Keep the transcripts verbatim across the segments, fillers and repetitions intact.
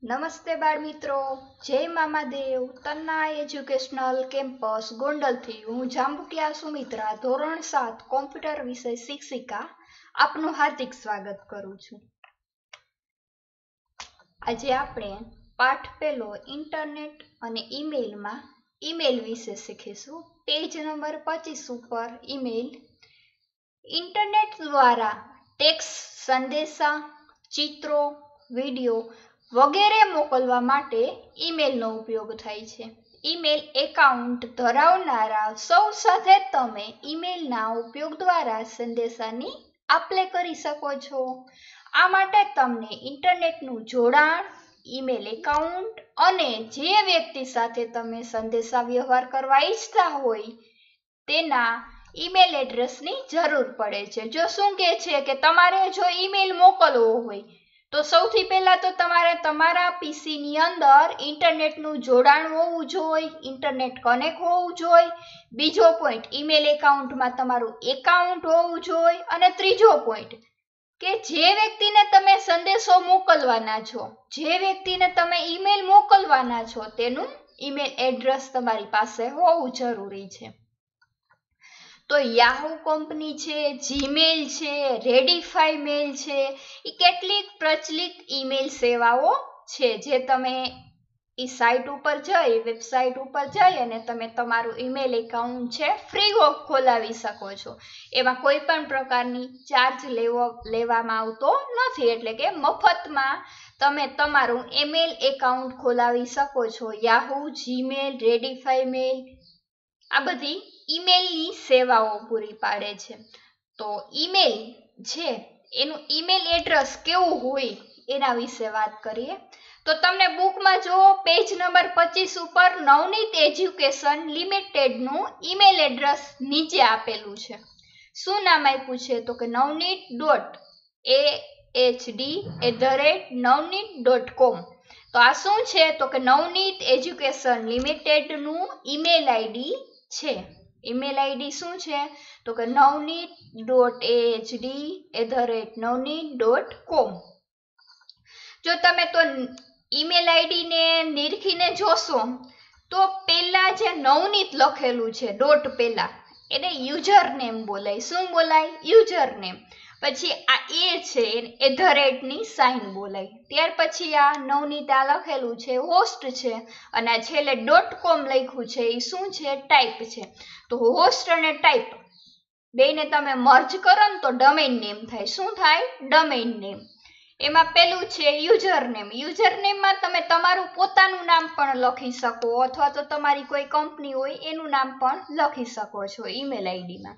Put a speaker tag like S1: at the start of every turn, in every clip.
S1: નમસ્તે બાળ મિત્રો, જય મામાદેવ. તન્ના એજ્યુકેશનલ કેમ્પસ ગોંડલથી હું જાંબુકિયા સુમિત્રા ધોરણ સાત કોમ્પ્યુટર વિષય શિક્ષિકા આપનું હાર્દિક સ્વાગત કરું છું. આજે આપણે પાઠ પહેલો ઇન્ટરનેટ અને ઈમેલમાં ઈમેલ વિશે શીખીશું. પેજ નંબર પચીસ ઉપર ઈમેલ. ઇન્ટરનેટ દ્વારા ટેક્સ્ટ, સંદેશા, ચિત્રો, વિડીયો વગેરે મોકલવા માટે ઈમેલનો ઉપયોગ થાય છે. ઈમેલ એકાઉન્ટ ધરાવનારા સૌ સાથે તમે ઈમેલના ઉપયોગ દ્વારા સંદેશાની આપ-લે કરી શકો છો. આ માટે તમને ઇન્ટરનેટનું જોડાણ, ઈમેલ એકાઉન્ટ અને જે વ્યક્તિ સાથે તમે સંદેશા વ્યવહાર કરવા ઈચ્છતા હોય તેના ઈમેલ એડ્રેસની જરૂર પડે છે. જો શું કહે છે કે તમારે જો ઈમેલ મોકલવો હોય તો સૌથી પહેલા તો તમારે તમારા પીસીની અંદર ઇન્ટરનેટનું જોડાણ હોવું જોઈએ, ઇન્ટરનેટ કનેક્ટ હોવું જોઈએ. બીજો પોઈન્ટ, ઈમેલ એકાઉન્ટમાં તમારું એકાઉન્ટ હોવું જોઈએ. અને ત્રીજો પોઈન્ટ કે જે વ્યક્તિને તમે સંદેશો મોકલવાના છો, જે વ્યક્તિને તમે ઈમેલ મોકલવાના છો તેનું ઈમેલ એડ્રેસ તમારી પાસે હોવું જરૂરી છે. તો યાહૂ કંપની છે, જીમેલ છે, રેડિફાઈ મેલ છે, એ કેટલીક પ્રચલિત ઈમેલ સેવાઓ છે જે તમે એ સાઇટ ઉપર જઈ વેબસાઇટ ઉપર જઈ અને તમે તમારું ઈમેલ એકાઉન્ટ છે ફ્રી ઓફ ખોલાવી શકો છો. એમાં કોઈ પણ પ્રકારની ચાર્જ લેવો લેવામાં આવતો નથી, એટલે કે મફતમાં તમે તમારું ઈમેલ એકાઉન્ટ ખોલાવી શકો છો. યાહૂ, જીમેલ, રેડિફાઈ મેલ આ બધી ઈમેલની સેવાઓ પૂરી પાડે છે. તો ઈમેલ છે એનું ઈમેલ એડ્રેસ કેવું હોય એના વિશે વાત કરીએ તો તમને બુકમાં જો પેજ નંબર પચીસ ઉપર નવનીત એજ્યુકેશન લિમિટેડનું ઈમેલ એડ્રેસ નીચે આપેલું છે. શું નામ આપ્યું છે તો કે Navneet dot A H D at the rate Navneet dot com. તો આ શું છે તો કે નવનીત એજ્યુકેશન લિમિટેડનું ઈમેલ આઈડી છે. ઈમેલ આઈડી શું છે તો કે Navneet dot A H D at the rate Navneet dot com. જો તમે તો ઈમેલ આઈડીને નિરખીને જોશો તો પેલા જે નવનીત લખેલું છે ડોટ પેલા એને યુઝર નેમ બોલાય. શું બોલાય? User name. પછી આ એ છે એ ધ રેટની સાઇન બોલાય. ત્યાર પછી આ નવનીત આ લખેલું છે હોસ્ટ છે અને આ છેલ્લે ડોટ કોમ લખ્યું છે એ શું છે? ટાઈપ છે. તો હોસ્ટ અને ટાઈપ બેને તમે મર્જ કરો ને તો ડોમેઇન નેમ થાય. શું થાય? Domain name. એમાં પેલું છે યુઝર નેમ. યુઝર નેમમાં તમે તમારું પોતાનું નામ પણ લખી શકો અથવા તો તમારી કોઈ કંપની હોય એનું નામ પણ લખી શકો છો ઈમેલ આઈડીમાં.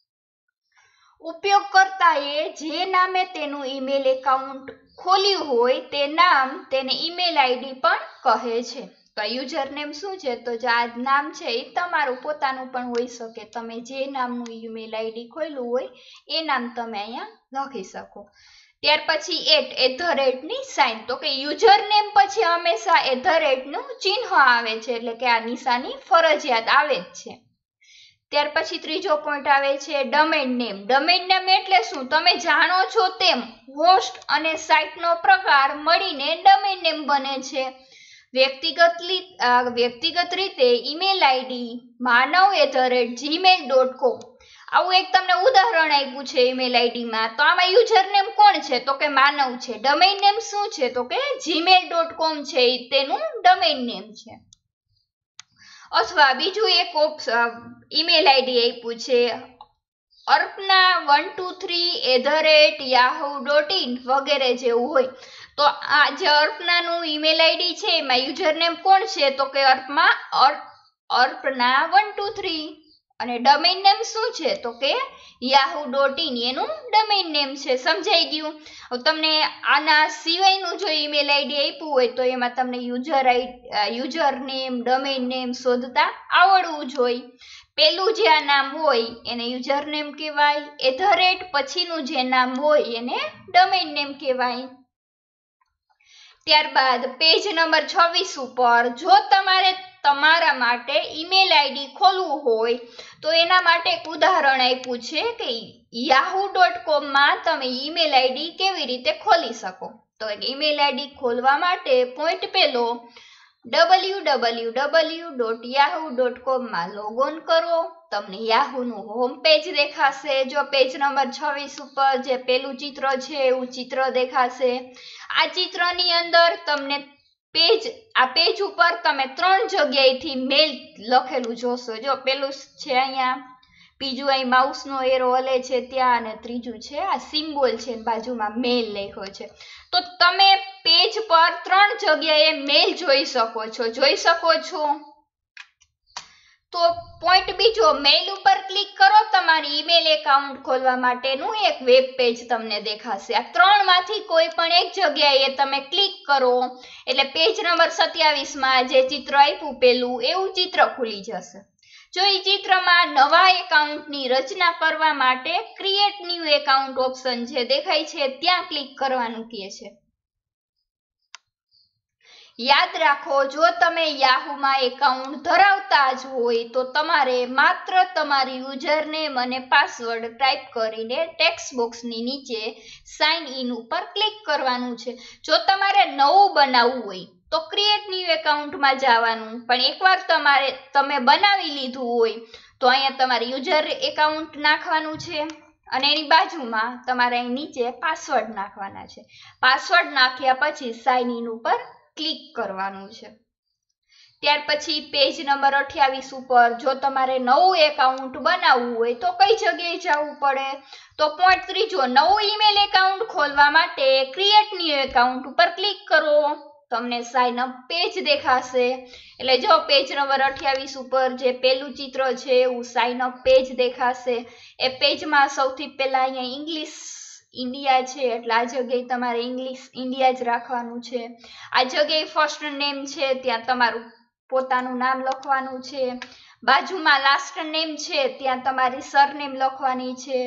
S1: ઉપયોગકર્તાએ જે નામે તેનું ઈમેલ એકાઉન્ટ ખોલ્યું હોય તે નામ તેને ઈમેલ આઈડી પણ કહે છે. તો યુઝર નેમ શું છે તો જે આ નામ છે એ તમારું પોતાનું પણ હોઈ શકે. તમે જે નામનું ઈમેલ આઈડી ખોલ્યું હોય એ નામ તમે અહીંયા લખી શકો. ત્યાર પછી એટ એટ ધ રેટની સાઇન. તો કે યુઝર નેમ પછી હંમેશા એટ ધ રેટનું ચિહ્ન આવે છે, એટલે કે આ નિશાની ફરજિયાત આવે જ છે. ત્યાર પછી ત્રીજો પોઈન્ટ આવે છે ડોમેઇન નેમ. ડોમેઇન નેમ એટલે શું? તમે જાણો છો તેમ હોસ્ટ અને સાઇટનો પ્રકાર મળીને ડોમેઇન નેમ બને છે. વ્યક્તિગત વ્યક્તિગત રીતે email ID Manav at the rate Gmail dot com. આવું એક તમને ઉદાહરણ આપ્યું છે ઈમેલ આઈડીમાં. તો આમાં યુઝર નેમ કોણ છે તો કે માનવ છે. ડોમેઇન નેમ શું છે તો કે જીમેલ ડોટ કોમ છે એ તેનું ડોમેઇન નેમ છે. અથવા બીજું એક ઈમેલ આઈડી આપ્યું છે Arpana one two three at the rate Yahoo dot in વગેરે જેવું હોય. તો આ જે અર્પનાનું ઈમેલ આઈડી છે એમાં યુઝર નેમ કોણ છે તો કે Arpana Arpana one two three અને ડોમેઇન નેમ શું છે તો કે યાહૂ ડોટ ઇન એનું ડોમેઇન નેમ છે. સમજાઈ ગયું? તમને આના સિવાયનું જો ઈમેલ આઈડી આપ્યું હોય તો એમાં તમને user I user name, domain name શોધતા આવડવું જોઈએ. પેલું જે આ નામ હોય એને યુઝર નેમ કહેવાય. એટ ધ રેટ પછીનું જે નામ હોય એને ડોમેઇન નેમ કહેવાય. ત્યારબાદ પેજ નંબર છવ્વીસ ઉપર જો તમારે તમારા માટે ઈમેલ આઈડી ખોલવું હોય તો એના માટે એક ઉદાહરણ આપ્યું છે કે યાહૂ ડોટ કોમમાં તમે ઈમેલ આઈડી કેવી રીતે ખોલી શકો. તો ઈમેલ આઈડી ખોલવા માટે પોઈન્ટ પહેલો W W W dot Yahoo dot com માં લોગોન કરો. તમને યાહૂ નું હોમ પેજ દેખાશે. જો પેજ નંબર છવ્વીસ ઉપર જે પેલું ચિત્ર છે એવું ચિત્ર દેખાશે. આ ચિત્રની અંદર તમને પેજ આ પેજ ઉપર તમે ત્રણ જગ્યાએથી મેલ લખેલું જોશો. જો પેલું છે અહીંયા, બીજું અહીં માઉસ નો એરો હલે છે ત્યાં, અને ત્રીજું છે આ સિમ્બોલ છે બાજુમાં મેલ લખ્યો છે. તો તમે પેજ પર ત્રણ જગ્યાએ મેલ જોઈ શકો છો જોઈ શકો છો તો પોઈન્ટ બીજો, મેલ ઉપર ક્લિક કરો, તમારી ઈમેલ એકાઉન્ટ ખોલવા માટેનું એક વેબ પેજ તમને દેખાશે. આ ત્રણ માંથી કોઈ પણ એક જગ્યાએ તમે ક્લિક કરો એટલે પેજ નંબર સત્યાવીસ માં જે ચિત્ર આપ્યું પેલું એવું ચિત્ર ખુલી જશે. જો એ ચિત્રમાં નવા એકાઉન્ટની રચના કરવા માટે ક્રિએટ ન્યૂ એકાઉન્ટ ઓપ્શન જે દેખાય છે ત્યાં ક્લિક કરવાનું કહે છે. યાદ રાખો, જો તમે યાહૂમાં એકાઉન્ટ ધરાવતા જ હોય તો તમારે માત્ર તમારી યુઝરનેમ અને પાસવર્ડ ટાઈપ કરીને ટેક્સ્ટ બોક્સની નીચે સાઇન ઇન ઉપર ક્લિક કરવાનું છે. જો તમારે નવું બનાવવું હોય તો ક્રિએટ ન્યૂ એકાઉન્ટમાં જવાનું, પણ એકવાર તમારે તમે બનાવી લીધું હોય તો અહીંયા તમારે યુઝર એકાઉન્ટ નાખવાનું છે અને એની બાજુમાં તમારે અહીં નીચે પાસવર્ડ નાખવાના છે. પાસવર્ડ નાખ્યા પછી સાઇન ઇન ઉપર ક્લિક કરવાનું છે. ત્યાર પછી પેજ નંબર અઠ્યાવીસ ઉપર જો તમારે નવું એકાઉન્ટ બનાવવું હોય તો કઈ જગ્યાએ જવું પડે, તો પોઈન્ટ ત્રીજો, નવું ઈમેલ એકાઉન્ટ ખોલવા માટે ક્રિએટ ન્યૂ એકાઉન્ટ ઉપર ક્લિક કરો. તમને સાઇન અપ પેજ દેખાશે. એટલે જો પેજ નંબર અઠ્યાવીસ ઉપર જે પેલું ચિત્ર છે એવું સાઇન અપ પેજ દેખાશે. એ પેજમાં સૌથી પહેલા અહીંયા ઇંગ્લિશ ઇન્ડિયા છે એટલે આ જગ્યાએ તમારે ઇંગ્લિશ ઇન્ડિયા જ રાખવાનું છે. આ જગ્યાએ ફર્સ્ટ નેમ છે ત્યાં તમારું પોતાનું નામ લખવાનું છે. બાજુમાં લાસ્ટ નેમ છે ત્યાં તમારી સરનેમ લખવાની છે.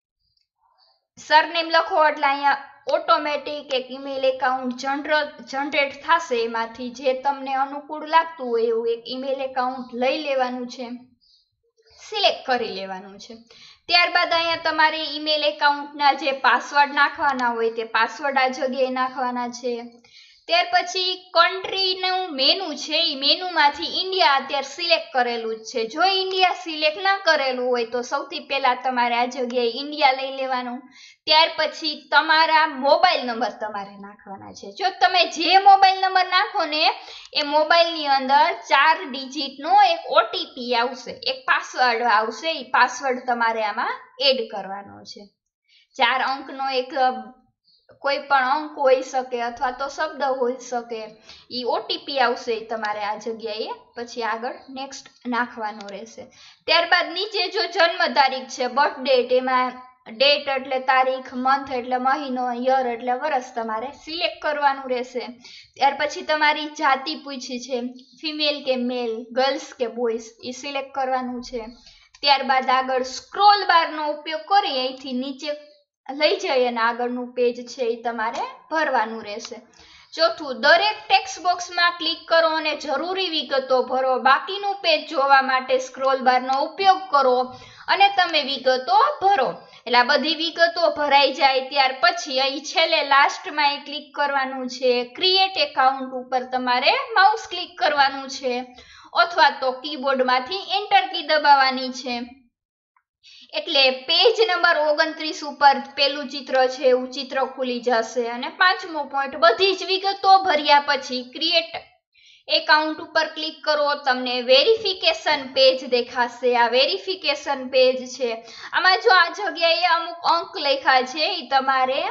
S1: સરનેમ લખો એટલે અહીંયા ઓટોમેટિક એક ઈમેલ એકાઉન્ટ જનરલ જનરેટ થશે. એમાંથી જે તમને અનુકૂળ લાગતું હોય એવું એક ઈમેલ એકાઉન્ટ લઈ લેવાનું છે, સિલેક્ટ કરી લેવાનું છે. ત્યારબાદ અહીંયા તમારે ઈમેલ એકાઉન્ટના જે પાસવર્ડ નાખવાના હોય તે પાસવર્ડ આ જગ્યાએ નાખવાના છે. ત્યાર પછી કન્ટ્રીનું મેનુ છે, એ મેનુમાંથી ઇન્ડિયા અત્યારે સિલેક્ટ કરેલું જ છે. જો ઇન્ડિયા સિલેક્ટ ના કરેલું હોય તો સૌથી પહેલા તમારે આ જગ્યાએ ઇન્ડિયા લઈ લેવાનું. ત્યાર પછી તમારા મોબાઈલ નંબર તમારે નાખવાના છે. જો તમે જે મોબાઈલ નંબર નાખો ને એ મોબાઈલની અંદર ચાર ડિજિટનો એક ઓટીપી આવશે, એક પાસવર્ડ આવશે. એ પાસવર્ડ તમારે આમાં એડ કરવાનો છે. ચાર અંકનો એક કોઈ પણ અંક હોઈ શકે અથવા તો શબ્દ હોઈ શકે. એ ઓટીપી આવશે એ તમારે આ જગ્યાએ પછી આગળ નેક્સ્ટ નાખવાનો રહેશે. ત્યારબાદ નીચે જો જન્મ તારીખ છે, બર્થ ડેટ, એમાં ડેટ એટલે તારીખ, મંથ એટલે મહિનો, યર એટલે વર્ષ તમારે સિલેક્ટ કરવાનું રહેશે. ત્યાર પછી તમારી જાતિ પૂછી છે, ફિમેલ કે મેલ, ગર્લ્સ કે બોયઝ, એ સિલેક્ટ કરવાનું છે. ત્યારબાદ આગળ સ્ક્રોલ બારનો ઉપયોગ કરી અહીંથી નીચે લઈ જઈ અને આગળનું પેજ છે એ તમારે ભરવાનું રહેશે. ચોથું, દરેક ટેક્સ્ટ બોક્સમાં ક્લિક કરો અને જરૂરી વિગતો ભરો. બાકીનું પેજ જોવા માટે સ્ક્રોલ બારનો ઉપયોગ કરો અને તમે વિગતો ભરો. એટલે આ બધી વિગતો ભરાઈ જાય ત્યાર પછી અહીં છેલ્લે લાસ્ટમાં એ ક્લિક કરવાનું છે. ક્રિએટ એકાઉન્ટ ઉપર તમારે માઉસ ક્લિક કરવાનું છે અથવા તો કીબોર્ડમાંથી એન્ટર કી દબાવવાની છે. એટલે પેજ નંબર ઓગણત્રીસ ઉપર પેલું ચિત્ર છે એવું ચિત્ર ખુલી જશે. અને પાંચમો પોઈન્ટ, બધી જ વિગતો ભર્યા પછી ક્રિએટ એકાઉન્ટ ઉપર ક્લિક કરો, તમને વેરિફિકેશન પેજ દેખાશે. આ વેરિફિકેશન પેજ છે. આમાં જો આ જગ્યાએ અમુક અંક લખ્યા છે એ તમારે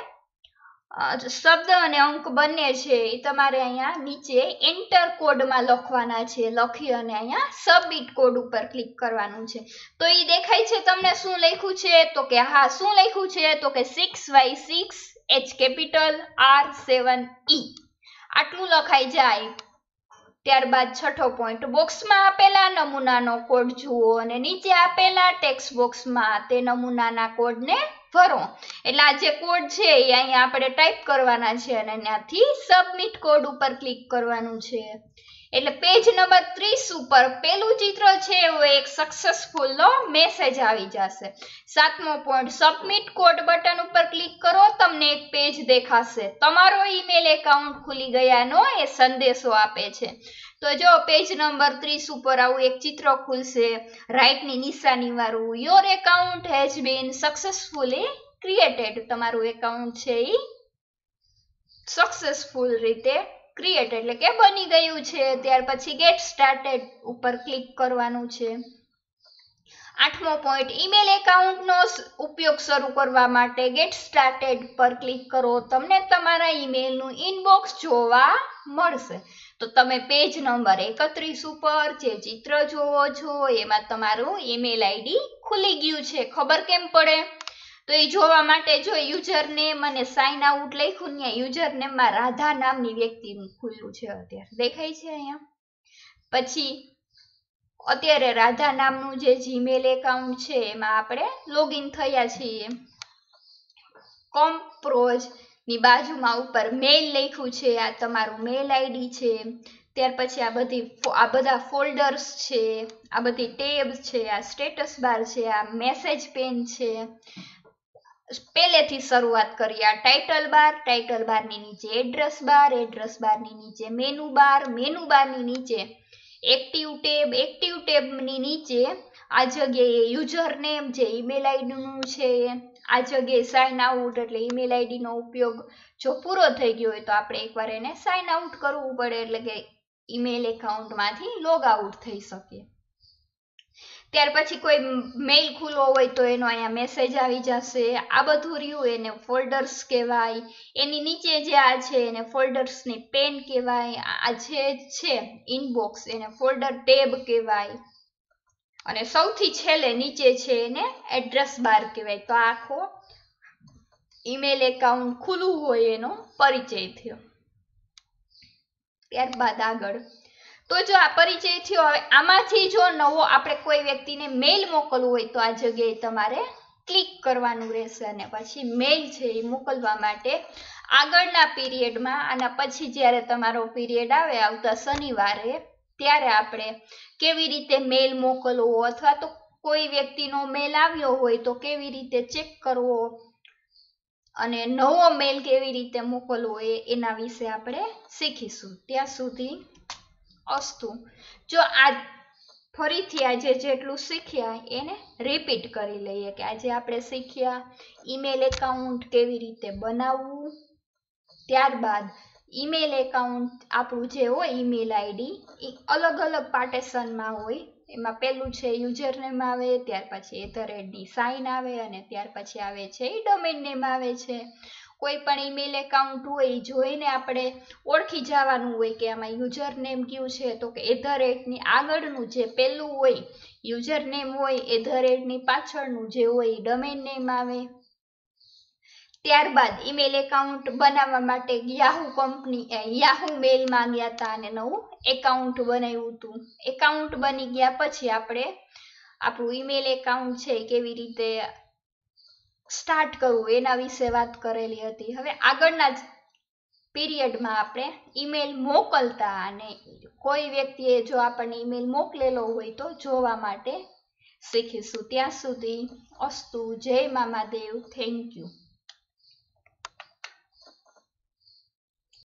S1: શબ્દ અને અંક બંને છે એ તમારે અહીંયા નીચે એન્ટર કોડમાં લખવાના છે. લખી અને અહીંયા સબમિટ કોડ ઉપર ક્લિક કરવાનું છે. તો એ દેખાય છે તમને શું લખ્યું છે, તો કે હા શું લખ્યું છે તો કે six Y six H capital R seven E આટલું લખાઈ જાય. ત્યારબાદ છઠ્ઠો પોઈન્ટ, બોક્સમાં આપેલા નમૂનાનો કોડ જુઓ અને નીચે આપેલા ટેક્સ્ટ બોક્સમાં તે નમૂનાના કોડને ભરો. એટલે આ જે કોડ છે એ અહીંયા આપણે ટાઈપ કરવાના છે અને ત્યાંથી સબમિટ કોડ ઉપર ક્લિક કરવાનું છે. એટલે પેજ નંબર ત્રીસ ઉપર પેલું ચિત્ર છે એવો એક સક્સેસફુલ નો મેસેજ આવી જશે. સાતમો પોઈન્ટ, સબમિટ કોડ બટન ઉપર ક્લિક કરો, તમને એક પેજ દેખાશે. તમારો ઈમેલ એકાઉન્ટ ખુલી ગયાનો એ સંદેશો આપે છે. તો જો પેજ નંબર ત્રીસ ઉપર આવું એક ચિત્ર ખુલશે, રાઈટ ની નિશાની વાળું. Your account has been successfully created. તમારું એકાઉન્ટ છે એ સક્સેસફુલ રીતે ક્રિએટ એટલે કે બની ગયું છે. ત્યાર પછી ગેટ સ્ટાર્ટેડ ઉપર ક્લિક કરવાનું છે. આઠમો પોઈન્ટ, ઈમેલ એકાઉન્ટનો ઉપયોગ શરૂ કરવા માટે ગેટ સ્ટાર્ટેડ પર ક્લિક કરો, તમને તમારા ઈમેલનું ઇનબોક્સ જોવા મળશે. તો તમે પેજ નંબર એકત્રીસ ઉપર જે ચિત્ર જોવો છો એમાં તમારું ઈમેલ આઈડી ખુલી ગયું છે. ખબર કેમ પડે? તો એ જોવા માટે જો યુઝર નેમ અને સાઇન આઉટ લખ્યું ને, યુઝર નેમમાં રાધા નામની વ્યક્તિનું ખુલ્લું છે, અત્યારે દેખાય છે અહીંયા. પછી અત્યારે રાધા નામનું જે જીમેલ એકાઉન્ટ છે એમાં આપણે લોગિન થયા છીએ. કોમ્પ્રોઝ ની બાજુમાં ઉપર મેલ લખ્યું છે, આ તમારું મેલ આઈડી છે. ત્યાર પછી આ બધી આ બધા ફોલ્ડર્સ છે, આ બધી ટેબ છે, આ સ્ટેટસ બાર છે, આ મેસેજ પેન છે. પહેલેથી શરૂઆત કરીએ. આ ટાઇટલ બાર, ટાઇટલ બારની નીચે એડ્રેસ બાર, એડ્રેસ બારની નીચે મેનુ બાર, મેનુ બારની નીચે એક્ટિવ ટેબ, એક્ટિવ ટેબની નીચે આ જગ્યાએ યુઝર નેમ જે ઈમેલ આઈડીનું છે, આ જગ્યાએ સાઇન આઉટ એટલે ઈમેલ આઈડીનો ઉપયોગ જો પૂરો થઈ ગયો હોય તો આપણે એકવાર એને સાઇન આઉટ કરવું પડે, એટલે કે ઈમેલ એકાઉન્ટમાંથી લોગ આઉટ થઈ શકે. ત્યાર પછી કોઈ મેઇલ ખુલ્લો હોય તો એનો અહીંયા મેસેજ આવી જશે. આ બધું રહ્યું એને ફોલ્ડર્સ કહેવાય. એની નીચે જે આ છે એને ફોલ્ડર્સની પેન કહેવાય. આ જે છે ઇનબોક્સ એને ફોલ્ડર ટેબ કહેવાય. અને સૌથી છેલ્લે નીચે છે એને એડ્રેસ બાર કહેવાય. તો આખો ઈમેલ એકાઉન્ટ ખુલ્લું હોય એનો પરિચય થયો. ત્યારબાદ આગળ તો જો આ પરિચય થયો, હવે આમાંથી જો નવો આપણે કોઈ વ્યક્તિને મેલ મોકલવું હોય તો આ જગ્યાએ તમારે ક્લિક કરવાનું રહેશે અને પછી મેલ છે એ મોકલવા માટે આગળના પીરિયડમાં, આના પછી જ્યારે તમારો પીરિયડ આવે આવતા શનિવારે, ત્યારે આપણે કેવી રીતે મેલ મોકલવો અથવા તો કોઈ વ્યક્તિનો મેલ આવ્યો હોય તો કેવી રીતે ચેક કરવો અને નવો મેલ કેવી રીતે મોકલવો એ એના વિશે આપણે શીખીશું. ત્યાં સુધી અસ્તુ. જો આ ફરીથી આજે જેટલું શીખ્યા એને રિપીટ કરી લઈએ કે આજે આપણે શીખ્યા ઈમેલ એકાઉન્ટ કેવી રીતે બનાવવું. ત્યારબાદ ઈમેલ એકાઉન્ટ આપણું જે હોય ઈમેલ આઈડી એ અલગ અલગ પાર્ટેશનમાં હોય. એમાં પેલું છે યુઝર નેમ આવે, ત્યાર પછી એટ ધ રેટની સાઇન આવે અને ત્યાર પછી આવે છે એ ડોમેન નેમ આવે છે. કોઈ પણ ઈમેલ એકાઉન્ટ હોય જોઈને આપણે ઓળખી જવાનું હોય કે આમાં યુઝર નેમ કયું છે, તો કે એટ ધ રેટની આગળનું જે પેલું હોય યુઝર નેમ હોય, એટ ધ રેટની પાછળનું જે હોય ડોમેન નેમ આવે. ત્યારબાદ ઈમેલ એકાઉન્ટ બનાવવા માટે યાહુ કંપની યાહુ મેલ માંગ્યા હતા અને નવું એકાઉન્ટ બનાવ્યું હતું. એકાઉન્ટ બની ગયા પછી આપણે આપણું ઈમેલ એકાઉન્ટ છે કેવી રીતે સ્ટાર્ટ કરવું એના વિશે વાત કરેલી હતી. હવે આગળના પીરિયડમાં આપણે ઈમેલ મોકલતા અને કોઈ વ્યક્તિએ જો આપણને ઈમેલ મોકલેલો હોય તો જોવા માટે શીખીશું. ત્યાં સુધી અસ્તુ. જય મામાદેવ. Thank you.